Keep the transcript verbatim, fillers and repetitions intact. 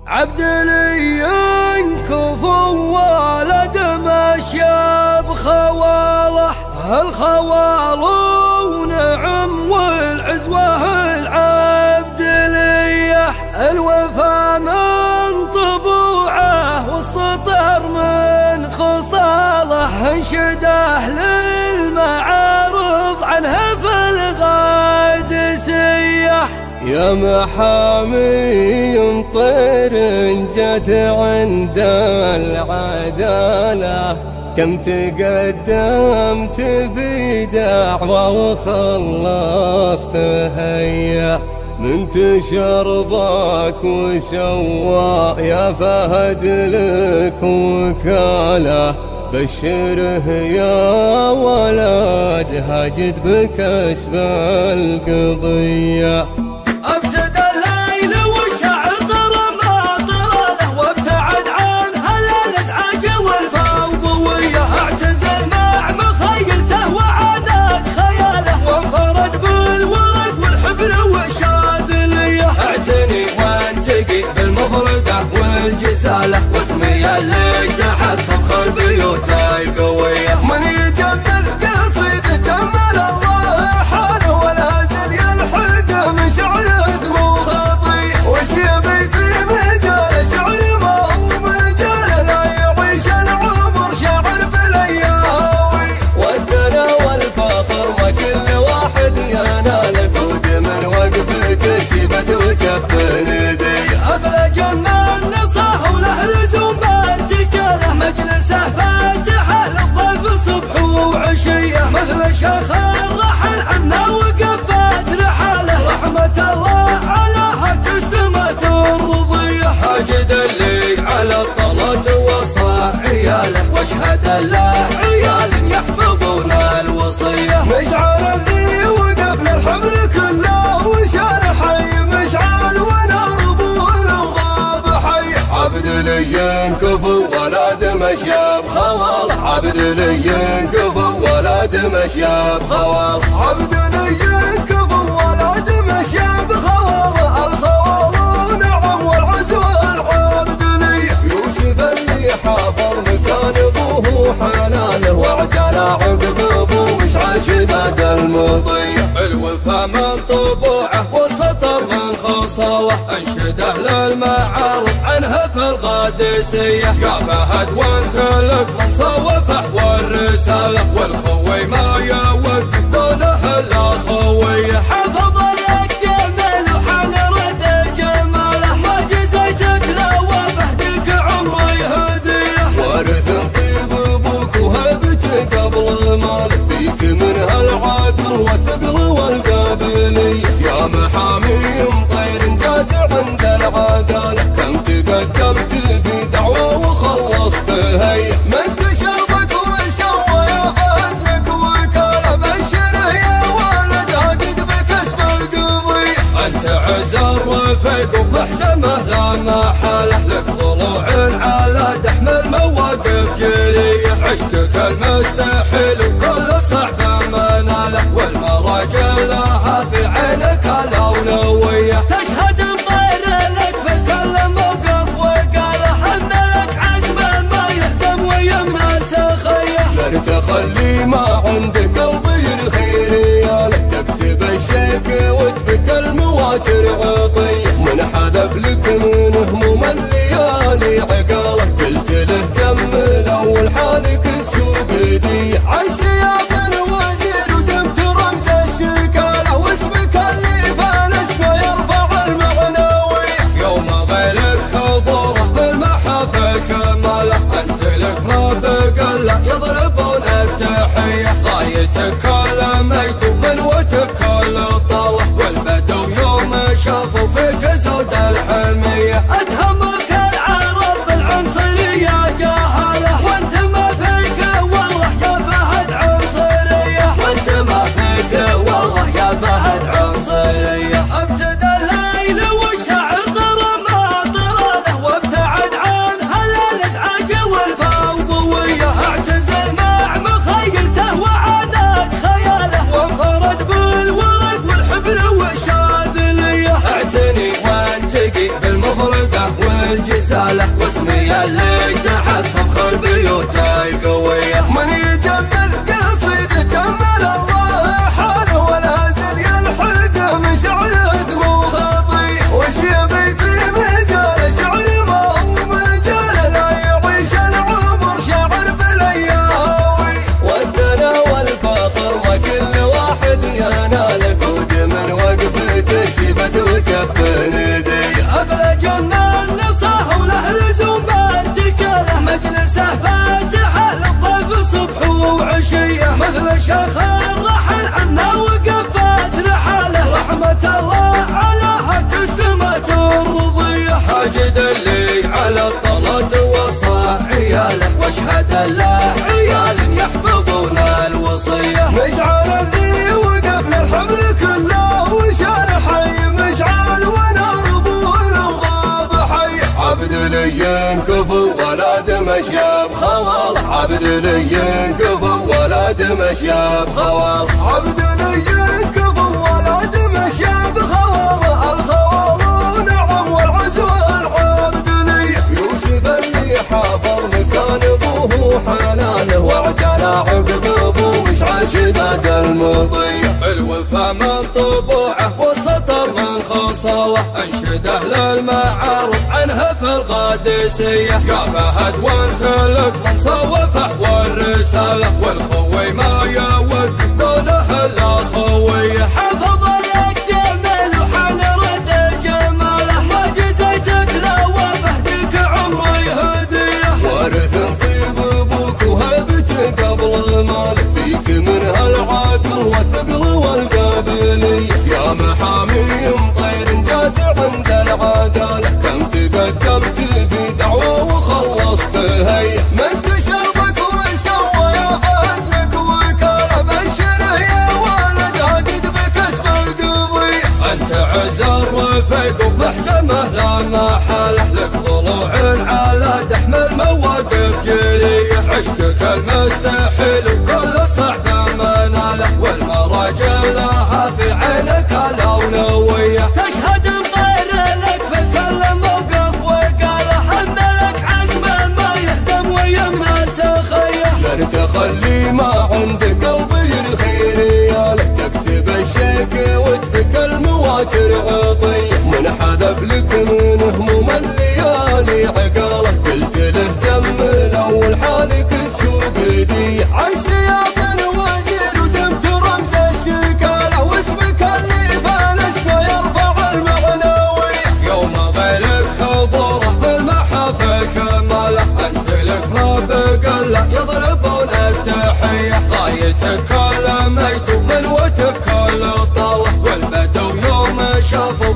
عبد لي كفو ولد مشى بخواله، الخوال نعم والعزوة العبد لي، الوفا من طبوعه والسطر من خصاله، انشده للمعارض عنها في القادسية. يا محامي طير جت عند العدالة، كم تقدمت في دعوة وخلصت هيا، من تشربك وسوى يا فهد لك وكالة، بشره يا ولد هاجد بكسب القضية. واسمي اللي تحت صفخ البيوت القوية، من يجمل قصيد جمل الله حاله، ولا زل يلحق من شعر ذمو خطية، وش يبي في مجال شعر ما هو مجال، لا يعيش العمر شاعر بالاياوي، والدنا والفخر ما كل واحد ينال، كود من وقفة الشبت وكف ندية، ابلج النصاح وله لزوم ارتكاله، مجلسه فاتحه للضيف صبح وعشيه، مثل شيخ الرحل عنا وقفت رحاله، رحمة الله علىها جسمت الرضيه، حاجد اللي على الطلات وصى عياله، واشهد له عيال يحفظون الوصيه، مشعل اللي وقف للحمل كله وشال حي، مشعل ونار ابوه وغاب حي، عبد لي كفو ولد مشى بخوال، عبد لي كفو ولد مشى بخوال، عبد لي كفو ولد مشى بخوال، الخوال نعم والعزوة العبد لي، يوسف اللي حافظ مكان ابوه حنانه، وعجل عقب ابوه مشعل شداد المطيه، الوفا من طبوعه والسطر من خصاله، انشده للمعارض عنها في القادسية، يا فهد وانت لك من صوفح والرسالة، والخوي ما يوقف دونه الا خويه، حفظ لك جمال وحن رد جماله، ما جزيتك لو بهديك عمري هديه، وارث طيب ابوك وهبتك قبل مالك، فيك من هالعقل والثقل والقابلية، يا محامي طير جات عند العدالة، كم تقدمت في دعوة وخلصت هيا، من تشربك وسوى يا فهد لك وكالة، بشره يا ولد هاجد بكسب القضية، انت عز الرفيق وبحزمه لا محالة، لك ضلوع على تحمل مواقف جرية، عشقك المستحيل وكل صعب مناله، والمراجل لها في عينك الاولوية، تشهد مطير لك في كل موقف وقاله، ان لك عزم ما يهزم ويمنى سخيه، لا تخلي ما عندك قلبي الخير ياله، تكتب الشيك وتفك المواتر عطية، من حذف لك من هموم الليالي عقاله، قلت له تمل اول حالك تسوق ديه، عالسياق الوزير ودمت رمز الشكاله، واسمك اللي بالاسمه يرفع المعنوي، يوم غيرك حضوره في المحافل كماله، انت لك ما بقى له يضربون التحيه، غايتك كل ميدوم من وتك كل طاله، والبدو يوم شافوا فيك زود الحميه، اتهمك العرب بالعرب الجسالة واسمي اللي تحت فخر البيوت القوية. من يجمل قصيدة جمل الله حاله ولا زل يلحق من شعر ذمو خطي. وش يبي في مجال شعر ما هو مجال لا يعيش العمر شاعر بالاياوي. والثنا والفخر ما كل واحد ينال قود من وقفته شبت وكفن يدي. ابلج جنان نصاح وله لزوم بارتكاله مجلسه فاتحه للضيف صبح وعشيه. مثل شيخ الرحل عنا وقفت رحاله رحمه الله على كسمت الرضيه. حاجد اللي على الطلات وصى عياله واشهد له عيال يحفظون الوصيه. مشعل اللي وقف للحمل كله وشال حي مشعل ونار عبد لي ينكفو ولاد مشيا بخوال. عبد لي ينكفو ولاد مشيا بخوال. عبد لي ينكفو ولاد مشيا بخوال. الخوال نعم والعز والعبد لي. يوسف اللي حافظ مكان ابوه حنانه واعتنى عقب ابوه مشعل شداد المطيه. الوفا من طبوعه والسطر من خصاوه انشده للمعارض عنها في القادسيه. يا فهد وانت لك من صوفه والرساله والخوي ما يوقف دونه الا خويه. حفظ لك جميل وحن رد جماله ما جزيتك لا وبهديك عمري هديه. وارث طيب ابوك وهبتك قبل مالك فيك من هالعقل والثقل والقابليه. يا محامي مطير جات عند العداله كم تقدمت في دعوه وخلصت هي. من تشربك وسوى يا فهد لك وكاله بشره يا ولد عقد بكسب القضيه. انت عز الرفيق وبحزمه لا محاله لك ضلوع على تحمل مواقف جليه. عشقك المستحيل وكل صعب مناله والمراجل لها في عينك الاولويه. تشهد مطير لك في كل موقف وقاله ان لك عزم ما يهزم ويمنى سخيه. لن تخلي ما عندك قلبي خير يالك تكتب الشيك وتفك المواتر عطيه. من حذف لك من هموم الليالي عقاله قلت له تم الاول حالك تسوق يديه. عشت يا بن وزير ودمت رمز الشكاله واسمك اللي بان اسمه يرفع المعنوي. يوم غيرك حضوره في المحافل كماله انت لك ما بقى له يضربون التحيه. غايتك المجد من وتك الطاله والبدو يوم شافوا